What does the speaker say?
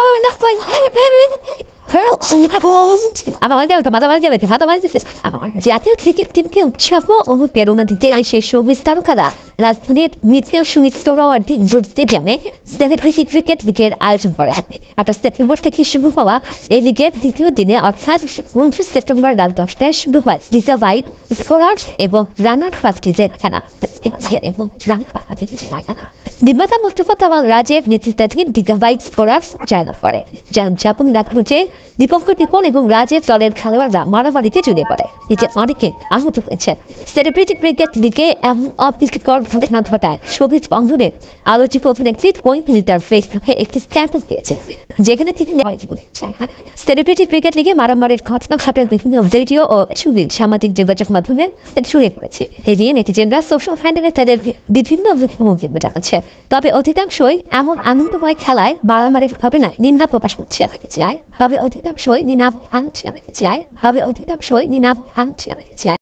জাতীয় ক্রিকেট টিমকে উৎসাহ ও প্রেরণা দিতে সেই শোবিজ তারকারা রাজধানীর মিছিল সুমিত্র স্টেডিয়ামে সেলিব্রিটি ক্রিকেট লিগের আয়োজন করে। 28 সেপ্টেম্বর থেকে শুরু হওয়া এই লিগের দ্বিতীয় দিনে অর্থাৎ 29 সেপ্টেম্বর রাত 10টায় শুরু হয় ডিজাভাইড স্কোরার্স এবং রানার ফাস্টিজের খেলা এবং নির্মাতা মোস্তফা কামাল রাজের নেতৃত্বাধীন ডিজাভাইড স্কোরার্স চায়না করে, যার উদযাপন রাখছে দীপঙ্কর দীপন এবং রাজের দলের খেলোয়াড়রা মারামারিতে জড়িয়ে পড়ে, এতে অনেকে আহত হয়েছে। সেলিব্রিটি ক্রিকেট লিগে এমন অপ্রীতিকর ঘটনা ঘটায় শোবিজ বন্ধনের আলোচিত অভিনেত্রী 20 মিনিটার ফেসবুকে একটি স্ট্যাটাস দিয়েছে, যেখানে তিনি সেলিব্রিটি ক্রিকেট লিগে মারামারির ঘটনা ঘটার বিভিন্ন ভিডিও ও ছবি সামাজিক যোগাযোগ মাধ্যমে ছড়িয়ে পড়েছে। এই নিয়ে নেটিজেনরা সোশ্যাল হ্যান্ডেলে তাদের বিভিন্ন মন্তব্য জানাচ্ছে। তবে অধিকাংশই এমন আনন্দময় খেলায় মারামারির ঘটনায় নিন্দা প্রকাশ করছে। তবে অধিকাংশই নিনাপ আনছে।